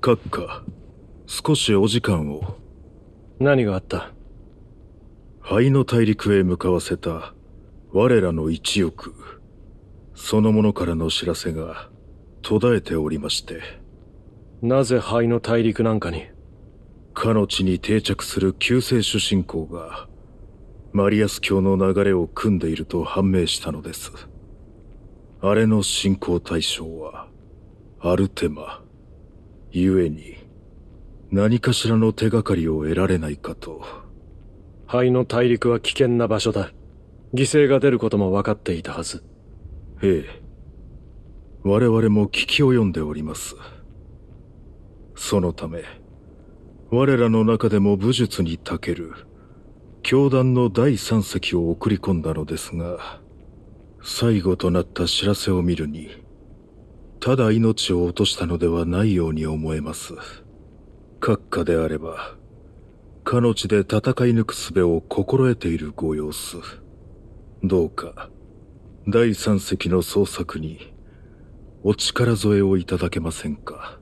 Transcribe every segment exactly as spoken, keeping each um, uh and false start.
閣下、少しお時間を。 何があった？ 灰の大陸へ向かわせた我らの一翼、そのものからの知らせが途絶えておりまして。 なぜ灰の大陸なんかに？ かの地に定着する救世主信仰がマリアス教の流れを組んでいると判明したのです。あれの信仰対象はアルテマ。故に何かしらの手がかりを得られないかと。 灰の大陸は危険な場所だ。犠牲が出ることも分かっていたはず。 ええ、我々も聞き及んでおります。そのため我らの中でも武術に長ける教団の第三隻を送り込んだのですが、最後となった知らせを見るにただ命を落としたのではないように思えます。閣下であればかの地で戦い抜く術を心得ているご様子。どうか第三隻の捜索にお力添えをいただけませんか。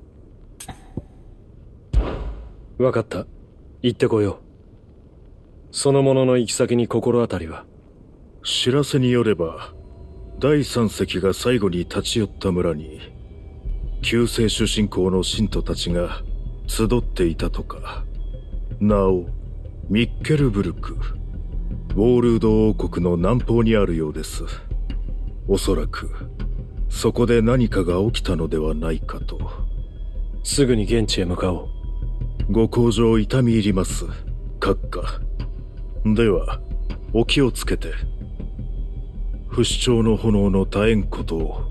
分かった。行ってこよう。その者の行き先に心当たりは？ 知らせによれば第三隻が最後に立ち寄った村に救世主信仰の信徒たちが集っていたとか。なおミッケルブルク、ウォールード王国の南方にあるようです。おそらくそこで何かが起きたのではないかと。 すぐに現地へ向かおう。 ご向上痛み入ります、閣下。ではお気をつけて。不死鳥の炎の絶えんことを。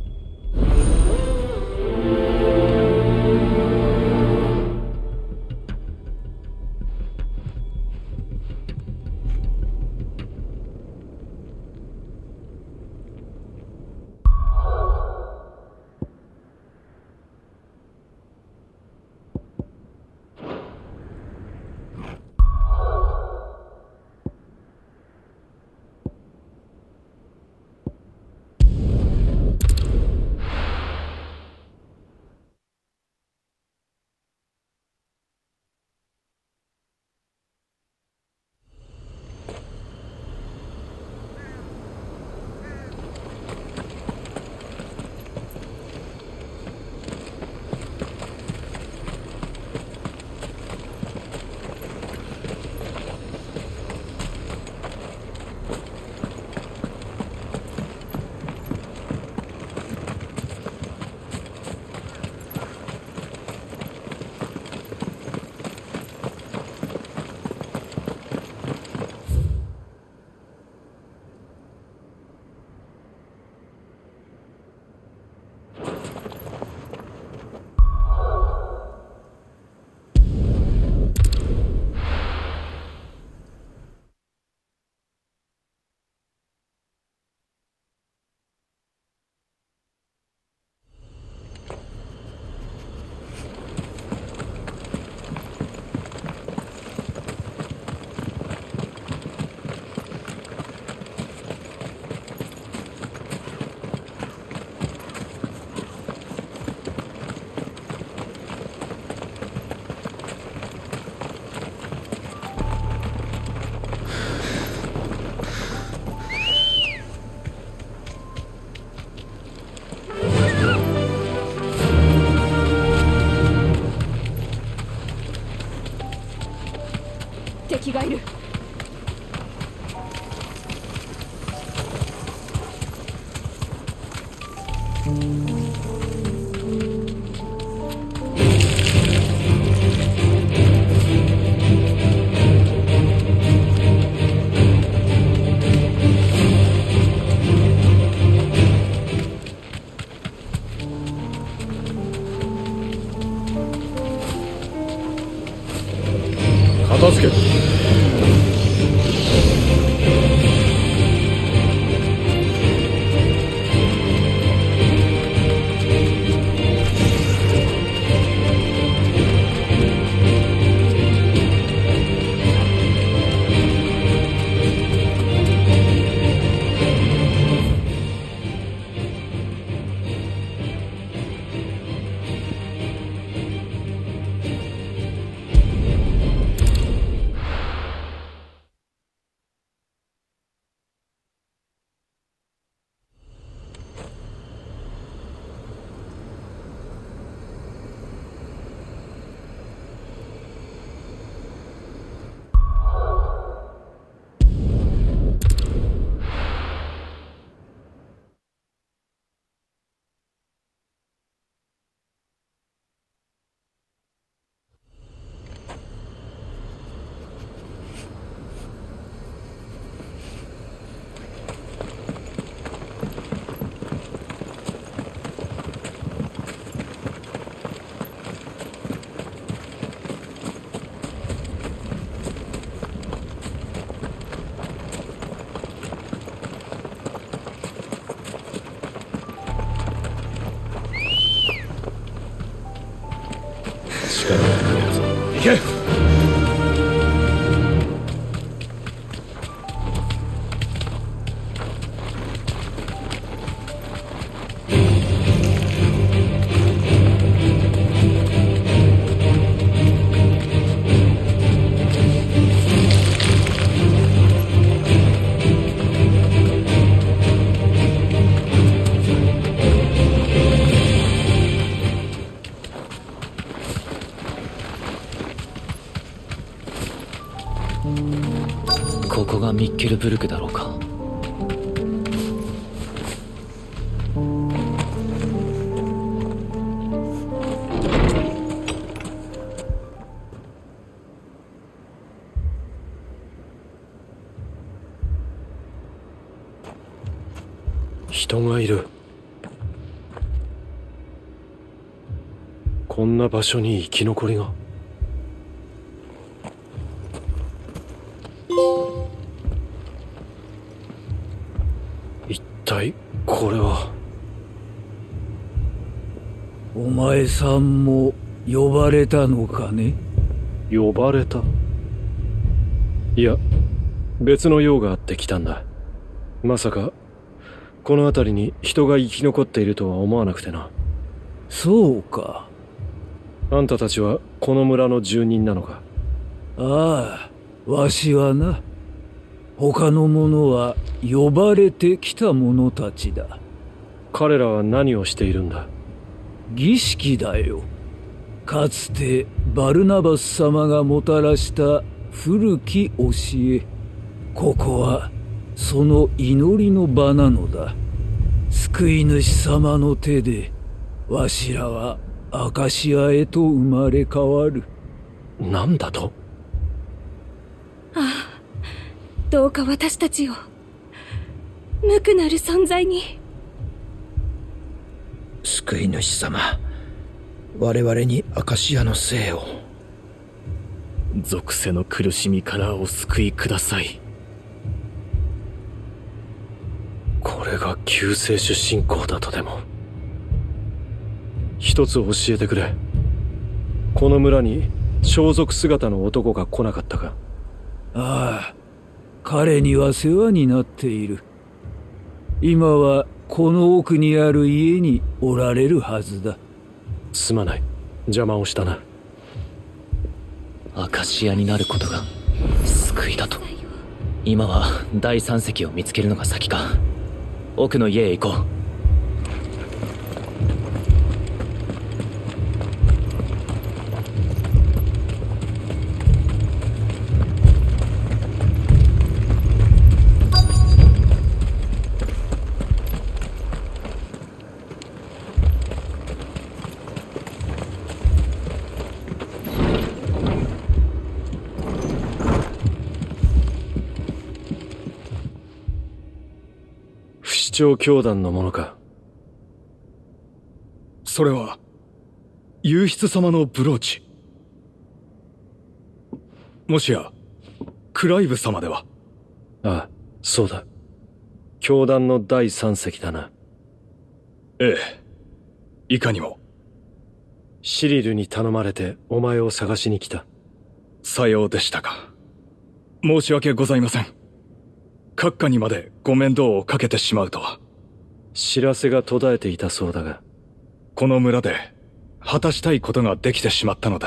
敵がいる。 片付け。 行け。 ここがミッケルブルクだろうか。 人がいる。こんな場所に生き残りが。一体これは。 お前さんも呼ばれたのかね。 呼ばれた？いや、別の用があって来たんだ。まさかこの辺りに人が生き残っているとは思わなくてな。 そうか。 あんたたちはこの村の住人なのか？ ああ、わしはな。他の者は呼ばれてきた者たちだ。 彼らは何をしているんだ？ 儀式だよ。かつてバルナバス様がもたらした古き教え。ここはその祈りの場なのだ。救い主様の手でわしらはアカシアへと生まれ変わる。 何だと？ ああ、どうか私たちを無垢なる存在に。 救い主様、我々にアカシアの生を。 属性の苦しみからお救いください。 これが救世主信仰だとでも。一つ教えてくれ。この村に装束姿の男が来なかったか？ ああ、彼には世話になっている。今はこの奥にある家におられるはずだ。 すまない、邪魔をしたな。 アカシアになることが救いだと。今は第三石を見つけるのが先か。奥の家へ行こう。 不死鳥教団のものか？ それは幽筆様のブローチ。もしやクライブ様では？ ああ、そうだ。教団の第三石だな。 ええ、いかにも。 シリルに頼まれてお前を探しに来た。 さようでしたか。申し訳ございません。閣下にまでご面倒をかけてしまうとは。 知らせが途絶えていたそうだが。 この村で果たしたいことができてしまったのです。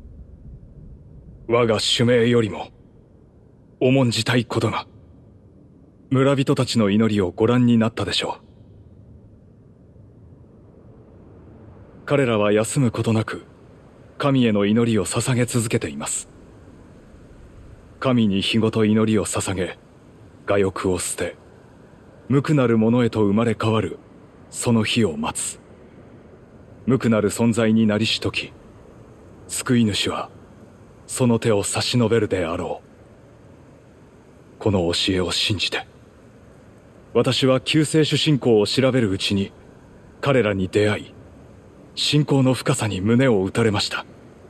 我が使命よりも重んじたいことが。村人たちの祈りをご覧になったでしょう。彼らは休むことなく神への祈りを捧げ続けています。神に日ごと祈りを捧げ、我欲を捨て、無垢なるものへと生まれ変わるその日を待つ。無垢なる存在になりしとき、救い主はその手を差し伸べるであろう。この教えを信じて、私は救世主信仰を調べるうちに彼らに出会い、信仰の深さに胸を打たれました。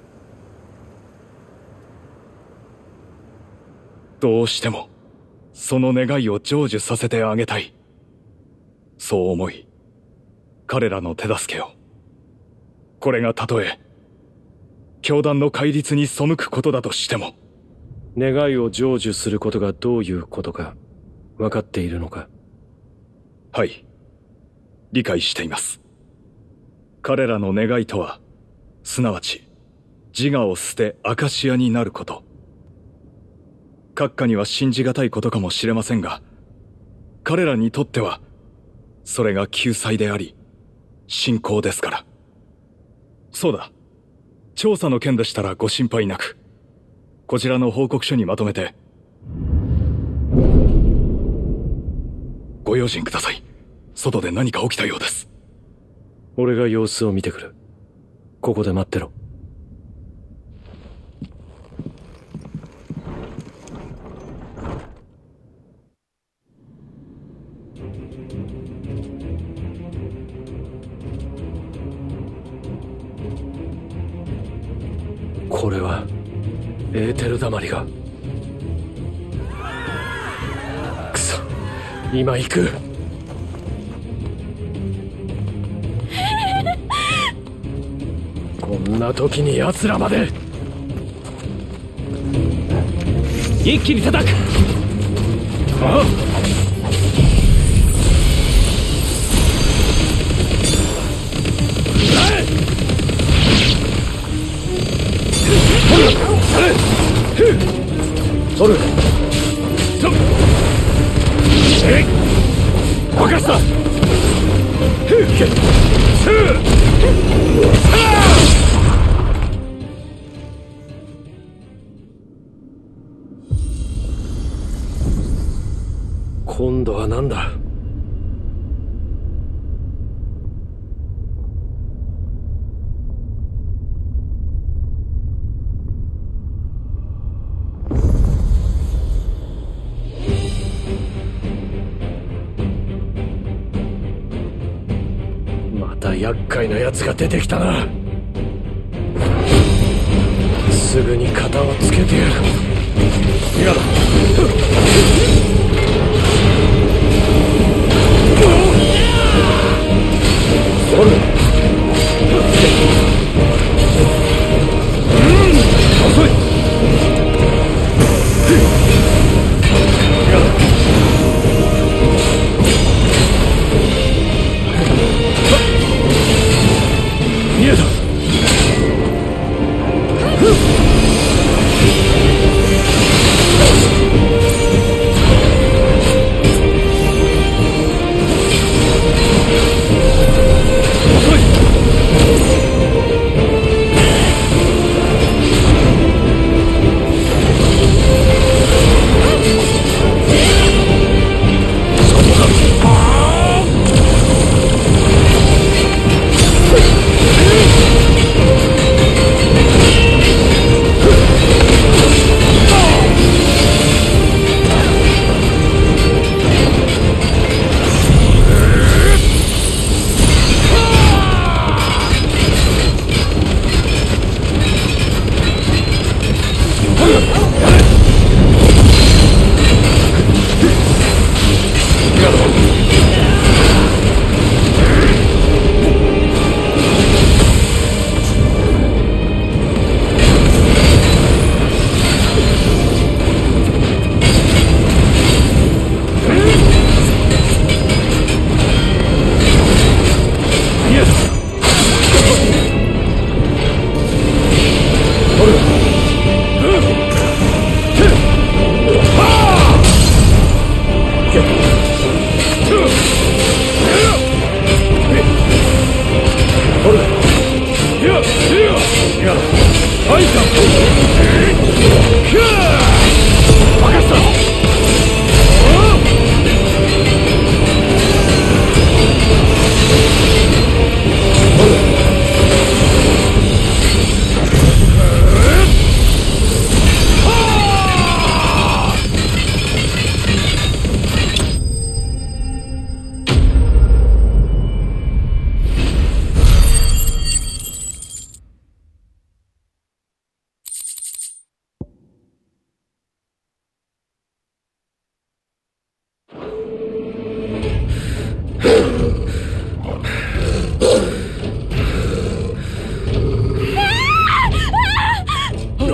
どうしてもその願いを成就させてあげたい。そう思い、彼らの手助けを。これがたとえ教団の戒律に背くことだとしても。 願いを成就することがどういうことか分かっているのか？ はい、理解しています。彼らの願いとは、すなわち自我を捨てアカシアになること。閣下には信じがたいことかもしれませんが、彼らにとってはそれが救済であり信仰ですから。そうだ、調査の件でしたらご心配なく、こちらの報告書にまとめて。ご用心ください。外で何か起きたようです。 俺が様子を見てくる。ここで待ってろ。これはエーテル溜りが。くそ、今行く。こんな時に奴らまで。一気に叩く。ああ、取る。とっ、えい、任せた。ふうけ、ふう、今度は何だ？厄介な奴が出てきたな。すぐに型をつけてやる。今だ。それ。遅い。今だ。見えた。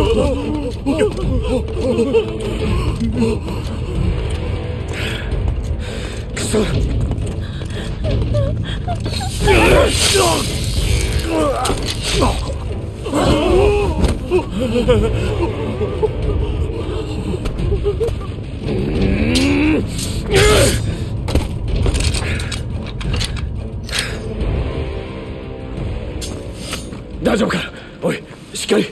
くそ。大丈夫か。おい、しっかり。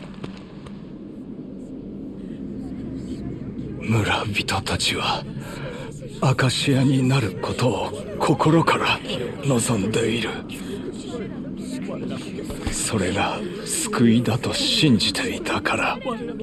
村人たちはアカシアになることを心から望んでいる。それが救いだと信じていたから。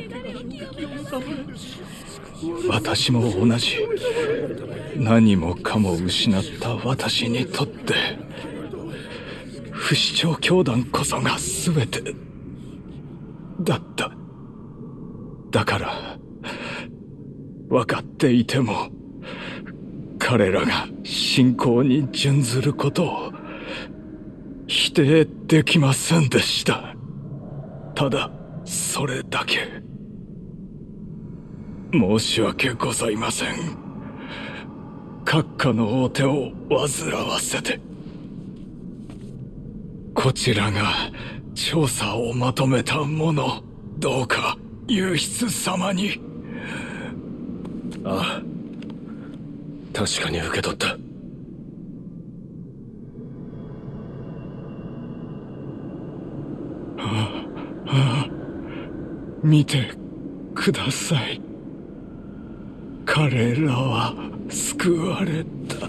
私も同じ。何もかも失った私にとって不死鳥教団こそが全てだった。だから分かっていても彼らが信仰に準ずることを否定できませんでした。ただそれだけ。申し訳ございません。閣下のお手を煩わせて。こちらが調査をまとめたもの、どうか右筆様に。 ああ、確かに受け取った。 ああ、ああ、見てください。彼らは救われた。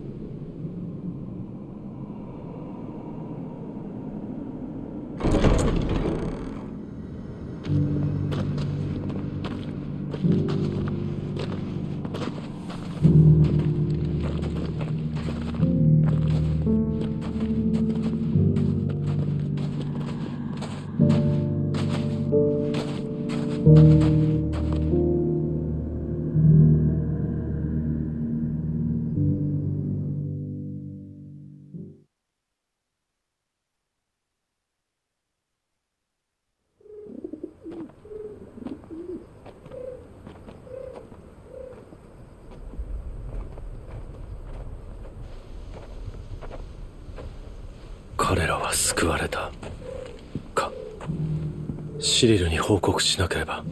彼らは救われたか。シリルに報告しなければ。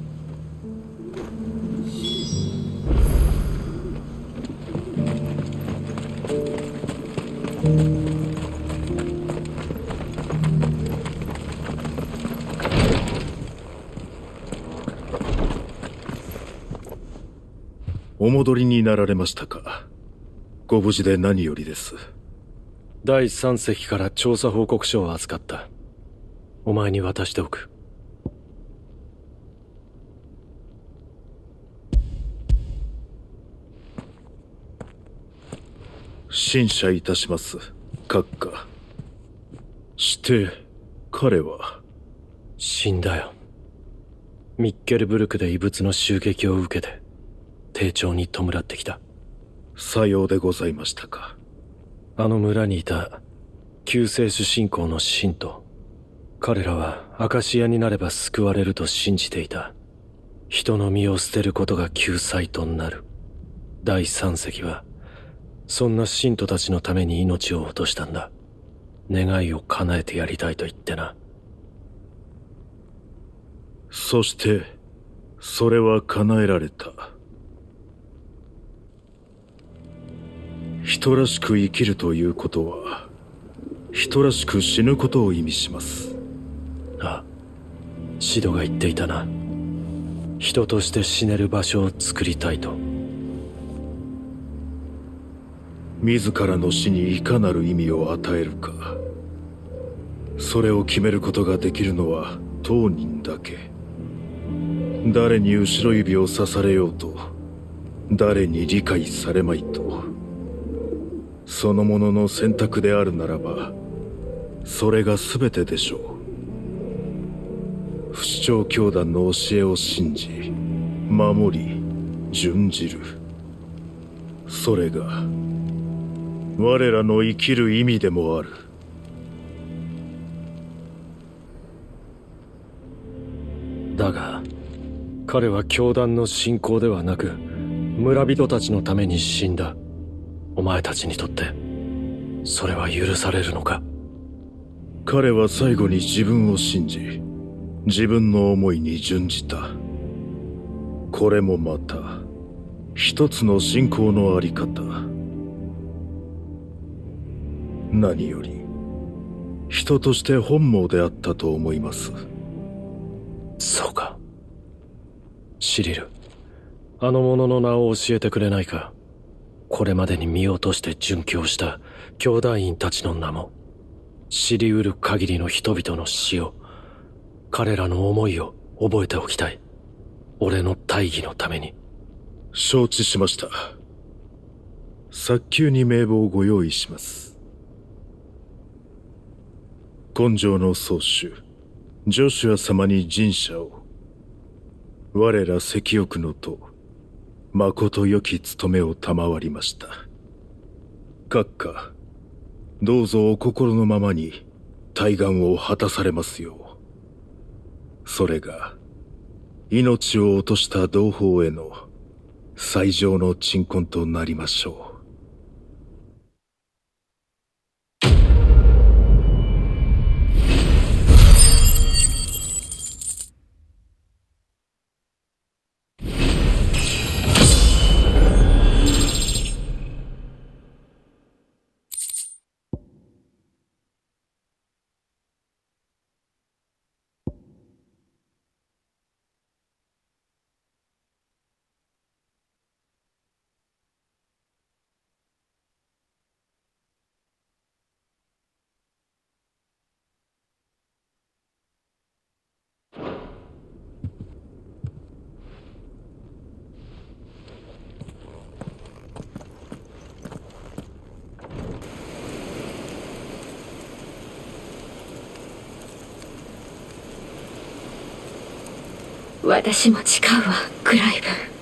お戻りになられましたか。ご無事で何よりです。 第三隻から調査報告書を預かった。お前に渡しておく。 審査いたします、閣下。して彼は死んだよ。ミッケルブルクで異物の襲撃を受けて丁重に弔ってきた。 さようでございましたか。 あの村にいた救世主信仰の信徒、彼らはアカシアになれば救われると信じていた。人の身を捨てることが救済となる。第三隻はそんな信徒たちのために命を落としたんだ。願いを叶えてやりたいと言ってな。 そしてそれは叶えられた。人らしく生きるということは人らしく死ぬことを意味します。 ああ、シドが言っていたな。人として死ねる場所を作りたいと。 自らの死にいかなる意味を与えるか、それを決めることができるのは当人だけ。誰に後ろ指を刺されようと、誰に理解されまいと、そのものの選択であるならばそれが全てでしょう。不死鳥教団の教えを信じ守り準じる、それが我らの生きる意味でもある。 だが彼は教団の信仰ではなく村人たちのために死んだ。お前たちにとってそれは許されるのか？ 彼は最後に自分を信じ、自分の思いに準じた。これもまた一つの信仰のあり方。何より人として本望であったと思います。 そうか。シリル、あの者の名を教えてくれないか？これまでに見落として殉教した兄弟員たちの名も、知り得る限りの人々の死を、彼らの思いを覚えておきたい。俺の大義のために。 承知しました。早急に名簿をご用意します。根性の宗主ジョシュア様に陣車を、我ら石翼のと誠良き務めを賜りました。閣下、どうぞお心のままに大願を果たされますよう。それが命を落とした同胞への最上の鎮魂となりましょう。 私も誓うわ、クライブ。